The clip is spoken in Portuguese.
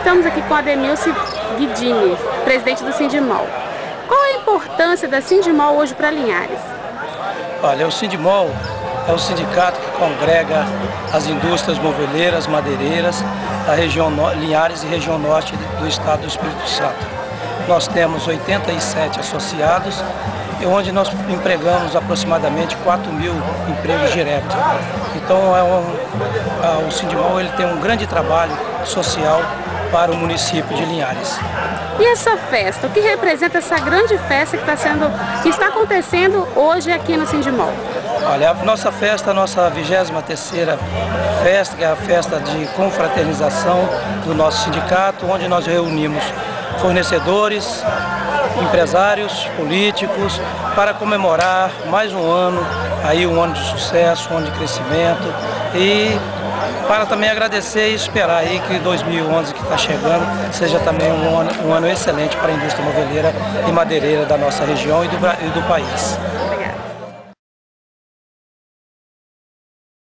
estamos aqui com Ademilson Guidini, presidente do Sindimol. Qual a importância da Sindimol hoje para Linhares? Olha, o Sindimol é o sindicato que congrega as indústrias moveleiras, madeireiras da região Linhares e região norte do estado do Espírito Santo. Nós temos 87 associados, onde nós empregamos aproximadamente 4.000 empregos diretos. Então o Sindimol ele tem um grande trabalho social para o município de Linhares. E essa festa, o que representa essa grande festa que está acontecendo hoje aqui no Sindimol? Olha, a nossa festa, a nossa 23ª festa, que é a festa de confraternização do nosso sindicato, onde nós reunimos fornecedores, empresários, políticos, para comemorar mais um ano, aí um ano de sucesso, um ano de crescimento e para também agradecer e esperar aí que 2011 que está chegando seja também um ano excelente para a indústria moveleira e madeireira da nossa região e do país.